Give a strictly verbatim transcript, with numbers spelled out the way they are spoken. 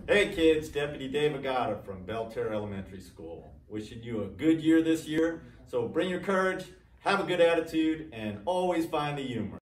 Hey kids, Deputy Dave Agata from Belle, Terre Elementary School. Wishing you a good year this year. So bring your courage, have a good attitude, and always find the humor.